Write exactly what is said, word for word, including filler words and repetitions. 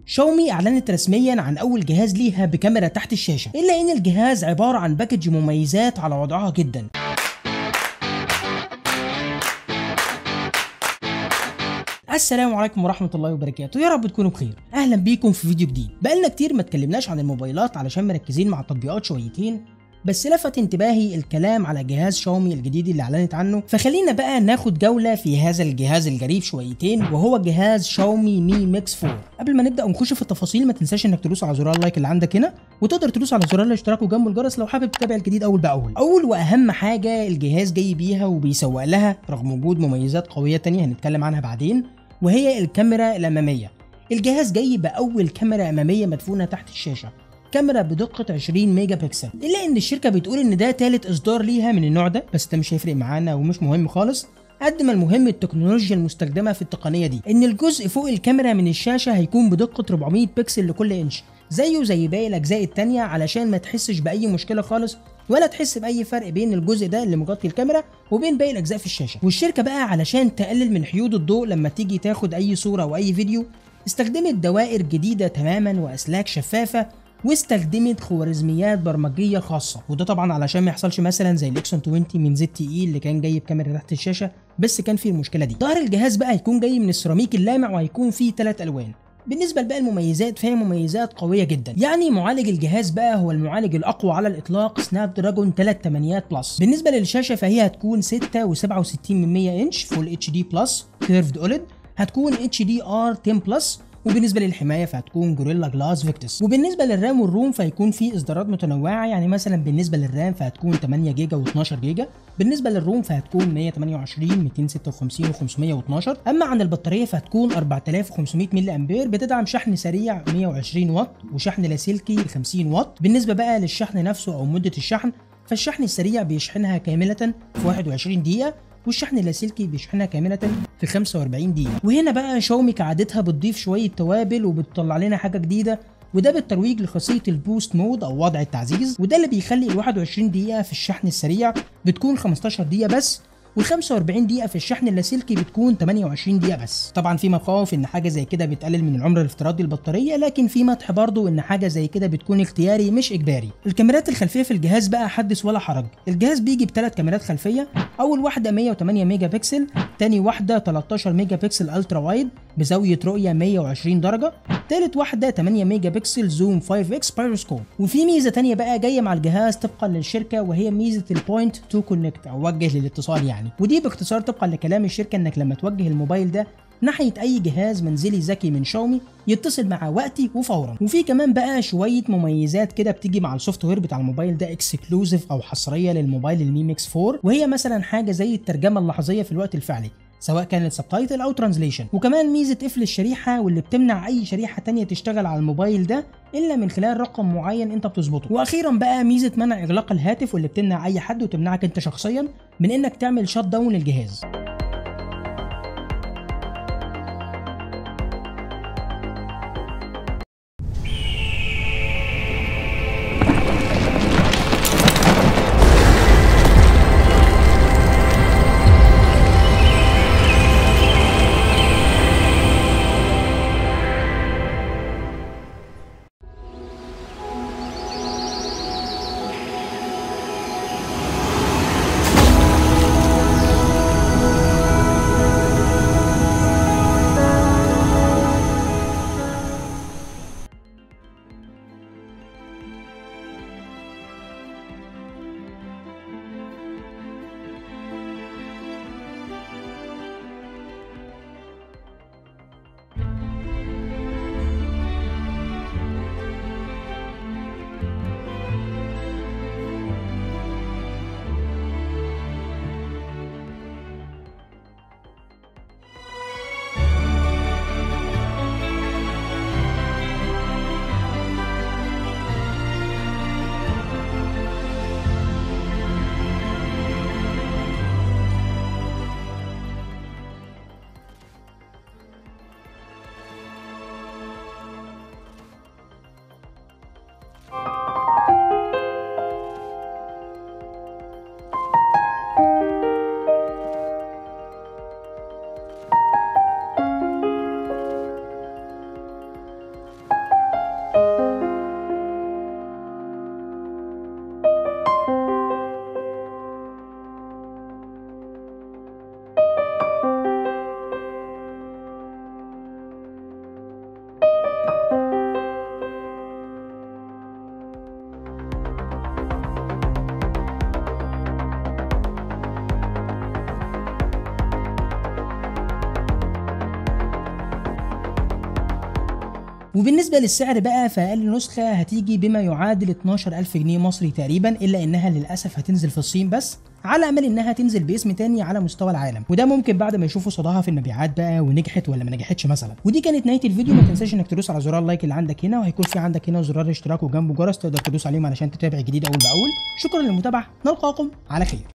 شاومي اعلنت رسميا عن اول جهاز ليها بكاميرا تحت الشاشة، الا ان الجهاز عبارة عن باكج مميزات على وضعها جدا. السلام عليكم ورحمة الله وبركاته، يا رب تكونوا بخير. اهلا بيكم في فيديو جديد. بقالنا كتير ما اتكلمناش عن الموبايلات علشان مركزين مع التطبيقات شويتين، بس لفت انتباهي الكلام على جهاز شاومي الجديد اللي اعلنت عنه، فخلينا بقى ناخد جولة في هذا الجهاز الغريب شويتين، وهو جهاز شاومي مي ميكس أربعة. قبل ما نبدأ ونخش في التفاصيل ما تنساش انك تدوس على زرار اللايك اللي عندك هنا، وتقدر تدوس على زرار الاشتراك وجنب الجرس لو حابب تتابع الجديد اول باول. اول واهم حاجة الجهاز جاي بيها وبيسوق لها رغم وجود مميزات قوية تانية هنتكلم عنها بعدين، وهي الكاميرا الأمامية. الجهاز جاي بأول كاميرا أمامية مدفونة تحت الشاشة، كاميرا بدقة عشرين ميجا بكسل، إلا إن الشركة بتقول إن ده تالت إصدار ليها من النوع ده، بس ده مش هيفرق معانا ومش مهم خالص، قد ما المهم التكنولوجيا المستخدمة في التقنية دي. إن الجزء فوق الكاميرا من الشاشة هيكون بدقة أربعمية بكسل لكل إنش، زيه زي باقي الأجزاء التانية، علشان ما تحسش بأي مشكلة خالص ولا تحس بأي فرق بين الجزء ده اللي مغطي الكاميرا وبين باقي الأجزاء في الشاشة. والشركة بقى علشان تقلل من حيود الضوء لما تيجي تاخد أي صورة أو أي فيديو، استخدمت دوائر جديدة تماما وأسلاك شفافة، واستخدمت خوارزميات برمجيه خاصه، وده طبعا علشان ما يحصلش مثلا زي الاكسون عشرين من زد تي اي اللي كان جاي بكاميرا تحت الشاشه بس كان فيه المشكله دي. ظهر الجهاز بقى هيكون جاي من السيراميك اللامع وهيكون فيه ثلاث الوان. بالنسبه لباقي المميزات فهي مميزات قويه جدا، يعني معالج الجهاز بقى هو المعالج الاقوى على الاطلاق سناب دراجون ثلاثة ثمانية بلس. بالنسبه للشاشه فهي هتكون ستة وسبعة وستين من مية انش فول اتش دي بلس كيرفد اوليد، هتكون اتش دي ار عشرة بلس، وبالنسبه للحمايه فهتكون جوريلا جلاس فيكتس. وبالنسبه للرام والروم فهيكون في اصدارات متنوعه، يعني مثلا بالنسبه للرام فهتكون ثمانية جيجا و12 جيجا، بالنسبه للروم فهتكون مية وتمنية وعشرين ميتين وستة وخمسين وخمسمية واتناشر. اما عن البطاريه فهتكون أربعة آلاف وخمسمية ملي امبير، بتدعم شحن سريع مية وعشرين واط وشحن لاسلكي خمسين واط. بالنسبه بقى للشحن نفسه او مده الشحن فالشحن السريع بيشحنها كامله في واحد وعشرين دقيقه، والشحن اللاسلكي بيشحنها كاملة في خمسة وأربعين دقيقة. وهنا بقى شاومي كعادتها بتضيف شوية توابل وبتطلع لنا حاجة جديدة، وده بالترويج لخاصية البوست مود أو وضع التعزيز، وده اللي بيخلي ال واحد وعشرين دقيقة في الشحن السريع بتكون خمستاشر دقيقة بس، وال خمسة وأربعين دقيقة في الشحن اللاسلكي بتكون تمنية وعشرين دقيقة بس. طبعا في مخاوف ان حاجة زي كده بتقلل من العمر الافتراضي للبطارية، لكن في مدح برضه ان حاجة زي كده بتكون اختياري مش اجباري. الكاميرات الخلفية في الجهاز بقى حدث ولا حرج، الجهاز بيجي بثلاث كاميرات خلفية، اول واحدة مية وتمنية ميجا بكسل، تاني واحدة تلتاشر ميجا بكسل الترا وايد بزاوية رؤية مية وعشرين درجة، تالت واحدة تمنية ميجا بكسل زوم خمسة اكس بايروسكوب. وفي ميزة تانية بقى جاية مع الجهاز طبقا للشركة، وهي ميزة البوينت تو كونكت او وجه للاتصال يعني، ودي باختصار طبقا لكلام الشركة انك لما توجه الموبايل ده ناحية اي جهاز منزلي ذكي من شاومي يتصل معاه وقتي وفورا. وفي كمان بقى شوية مميزات كده بتيجي مع السوفت وير بتاع الموبايل ده اكسكلوزيف او حصرية للموبايل المي ميكس أربعة، وهي مثلا حاجة زي الترجمة اللحظية في الوقت الفعلي سواء كانت سبتايتل او ترانزليشن، وكمان ميزة قفل الشريحة واللي بتمنع اي شريحة تانية تشتغل على الموبايل ده الا من خلال رقم معين انت بتظبطه. واخيرا بقى ميزة منع اغلاق الهاتف واللي بتمنع اي حد وتمنعك انت شخصيا من انك تعمل شات داون للجهاز. وبالنسبه للسعر بقى فاقل نسخه هتيجي بما يعادل اتناشر الف جنيه مصري تقريبا، الا انها للاسف هتنزل في الصين بس، على امل انها تنزل باسم تاني على مستوى العالم، وده ممكن بعد ما يشوفوا صداها في المبيعات بقى ونجحت ولا ما نجحتش مثلا. ودي كانت نهايه الفيديو. ما تنساش انك تدوس على زرار اللايك اللي عندك هنا، وهيكون في عندك هنا زرار الاشتراك وجنبه جرس تقدر تدوس عليهم علشان تتابع الجديد اول باول. شكرا للمتابعه، نلقاكم على خير.